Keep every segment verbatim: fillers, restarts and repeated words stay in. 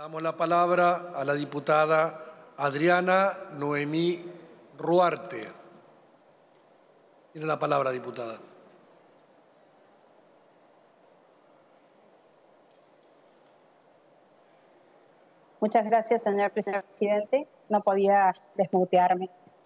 Damos la palabra a la diputada Adriana Noemí Ruarte. Tiene la palabra, diputada. Muchas gracias, señor presidente. No podía desmutearme.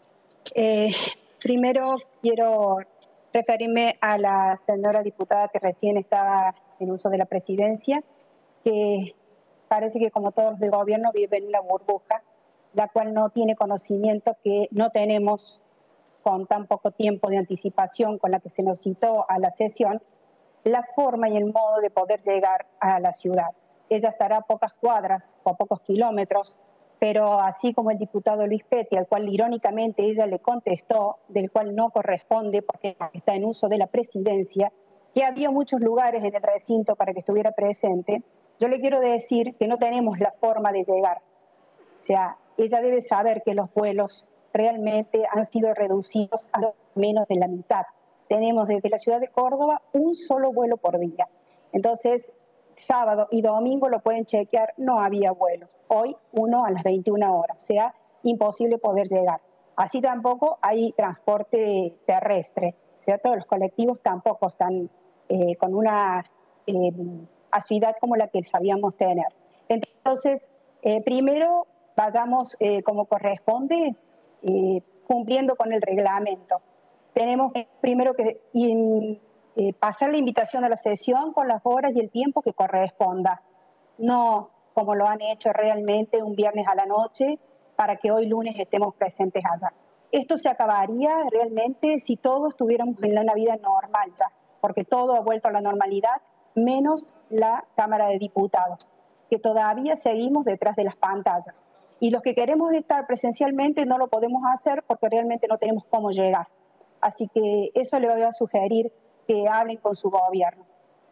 Eh, primero quiero referirme a la señora diputada que recién estaba en uso de la presidencia, que parece que como todos los del gobierno vive en una burbuja, la cual no tiene conocimiento que no tenemos con tan poco tiempo de anticipación con la que se nos citó a la sesión, la forma y el modo de poder llegar a la ciudad. Ella estará a pocas cuadras o a pocos kilómetros, pero así como el diputado Luis Petty, al cual irónicamente ella le contestó, del cual no corresponde porque está en uso de la presidencia, que había muchos lugares en el recinto para que estuviera presente, yo le quiero decir que no tenemos la forma de llegar. O sea, ella debe saber que los vuelos realmente han sido reducidos a menos de la mitad. Tenemos desde la ciudad de Córdoba un solo vuelo por día. Entonces, sábado y domingo lo pueden chequear, no había vuelos. Hoy uno a las veintiuna horas, o sea, imposible poder llegar. Así tampoco hay transporte terrestre, ¿cierto? Los colectivos tampoco están eh, con una eh, asiduidad como la que sabíamos tener. Entonces, eh, primero vayamos eh, como corresponde, eh, cumpliendo con el reglamento. Tenemos que, primero que in, eh, pasar la invitación a la sesión con las horas y el tiempo que corresponda. No como lo han hecho realmente un viernes a la noche para que hoy lunes estemos presentes allá. Esto se acabaría realmente si todos estuviéramos en una vida normal ya, porque todo ha vuelto a la normalidad, menos la Cámara de Diputados, que todavía seguimos detrás de las pantallas. Y los que queremos estar presencialmente no lo podemos hacer porque realmente no tenemos cómo llegar. Así que eso le voy a sugerir que hablen con su gobierno.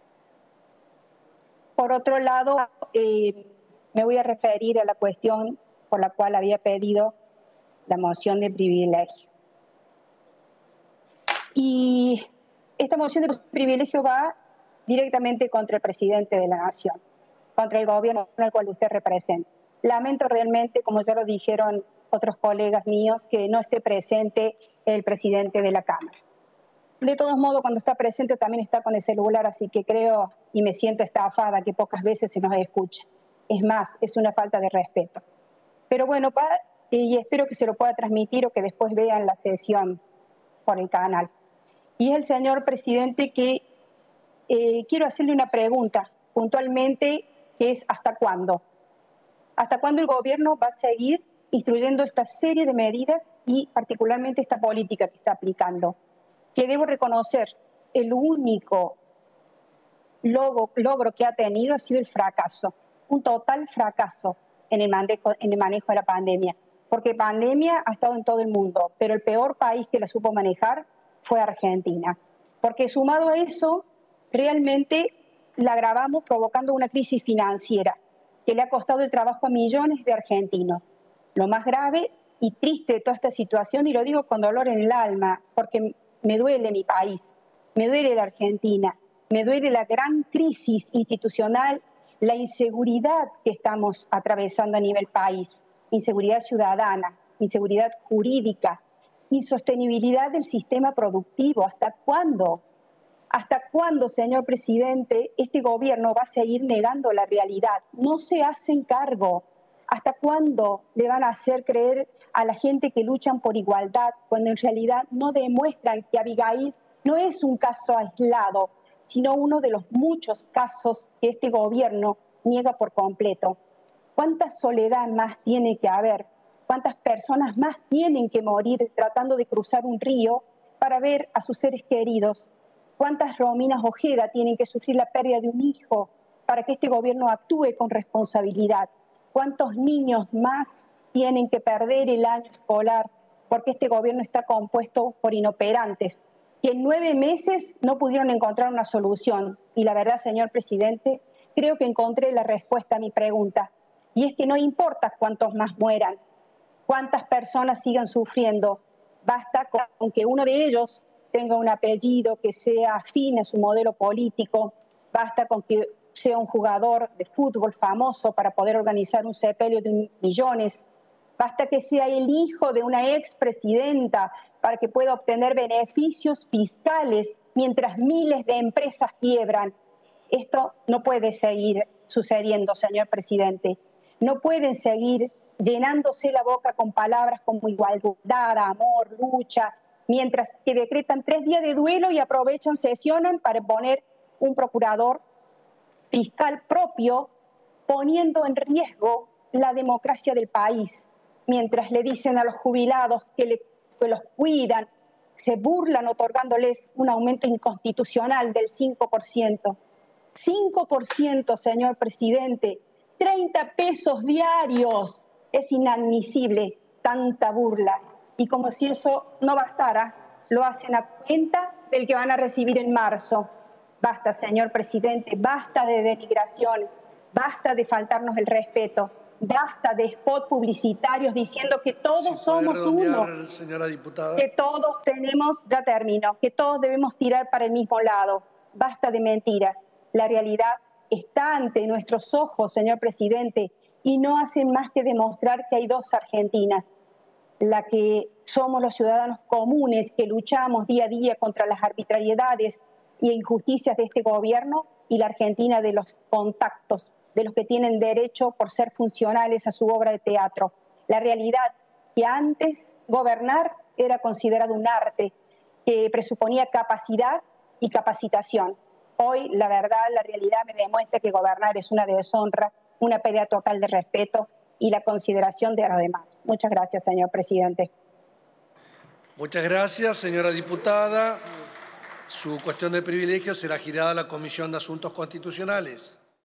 Por otro lado, eh, me voy a referir a la cuestión por la cual había pedido la moción de privilegio. Y esta moción de privilegio va directamente contra el presidente de la Nación, contra el gobierno al cual usted representa. Lamento realmente, como ya lo dijeron otros colegas míos, que no esté presente el presidente de la Cámara. De todos modos, cuando está presente también está con el celular, así que creo y me siento estafada que pocas veces se nos escucha. Es más, es una falta de respeto. Pero bueno, pa, y espero que se lo pueda transmitir o que después vean la sesión por el canal. Y es el señor presidente que eh, quiero hacerle una pregunta puntualmente, que es ¿hasta cuándo? ¿Hasta cuándo el gobierno va a seguir instruyendo esta serie de medidas y particularmente esta política que está aplicando? Que debo reconocer, el único logro, logro que ha tenido ha sido el fracaso, un total fracaso en el, manejo, en el manejo de la pandemia. Porque pandemia ha estado en todo el mundo, pero el peor país que la supo manejar fue Argentina. Porque sumado a eso, realmente la agravamos provocando una crisis financiera que le ha costado el trabajo a millones de argentinos. Lo más grave y triste de toda esta situación, y lo digo con dolor en el alma, porque me duele mi país, me duele la Argentina, me duele la gran crisis institucional, la inseguridad que estamos atravesando a nivel país, inseguridad ciudadana, inseguridad jurídica, insostenibilidad del sistema productivo. ¿Hasta cuándo? ¿Hasta cuándo, señor presidente, este gobierno va a seguir negando la realidad? No se hacen cargo. ¿Hasta cuándo le van a hacer creer a la gente que luchan por igualdad cuando en realidad no demuestran que Abigail no es un caso aislado, sino uno de los muchos casos que este gobierno niega por completo? ¿Cuánta soledad más tiene que haber? ¿Cuántas personas más tienen que morir tratando de cruzar un río para ver a sus seres queridos? ¿Cuántas Rominas Ojeda tienen que sufrir la pérdida de un hijo para que este gobierno actúe con responsabilidad? ¿Cuántos niños más tienen que perder el año escolar porque este gobierno está compuesto por inoperantes que en nueve meses no pudieron encontrar una solución? Y la verdad, señor presidente, creo que encontré la respuesta a mi pregunta. Y es que no importa cuántos más mueran, cuántas personas sigan sufriendo, basta con que uno de ellos tenga un apellido que sea afín a su modelo político, basta con que sea un jugador de fútbol famoso para poder organizar un sepelio de millones. Basta que sea el hijo de una expresidenta para que pueda obtener beneficios fiscales mientras miles de empresas quiebran. Esto no puede seguir sucediendo, señor presidente. No pueden seguir llenándose la boca con palabras como igualdad, amor, lucha, mientras que decretan tres días de duelo y aprovechan, sesionan para poner un procurador fiscal propio, poniendo en riesgo la democracia del país, mientras le dicen a los jubilados que, le, que los cuidan, se burlan otorgándoles un aumento inconstitucional del cinco por ciento. cinco por ciento, señor presidente, treinta pesos diarios. Es inadmisible tanta burla. Y como si eso no bastara, lo hacen a cuenta del que van a recibir en marzo. Basta, señor presidente, basta de denigraciones, basta de faltarnos el respeto, basta de spot publicitarios diciendo que todos Si somos uno, señora diputada. que todos tenemos, ya termino, que todos debemos tirar para el mismo lado. Basta de mentiras. La realidad está ante nuestros ojos, señor presidente, y no hacen más que demostrar que hay dos Argentinas. La que somos los ciudadanos comunes que luchamos día a día contra las arbitrariedades e injusticias de este gobierno, y la Argentina de los contactos, de los que tienen derecho por ser funcionales a su obra de teatro. La realidad que antes gobernar era considerado un arte que presuponía capacidad y capacitación. Hoy, la verdad, la realidad me demuestra que gobernar es una deshonra, una pérdida total de respeto y la consideración de los demás. Muchas gracias, señor presidente. Muchas gracias, señora diputada. Su cuestión de privilegio será girada a la Comisión de Asuntos Constitucionales.